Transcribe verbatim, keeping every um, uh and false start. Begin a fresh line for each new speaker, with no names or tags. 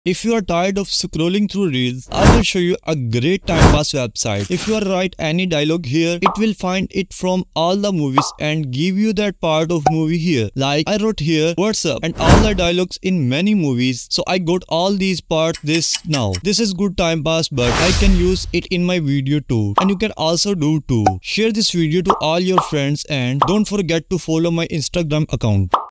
If you are tired of scrolling through reels, I will show you a great time pass website. If you write any dialogue here, it will find it from all the movies and give you that part of movie here. Like I wrote here, what's up, and all the dialogues in many movies. So I got all these parts this now. This is good time pass, but I can use it in my video too. And you can also do too. Share this video to all your friends and don't forget to follow my Instagram account.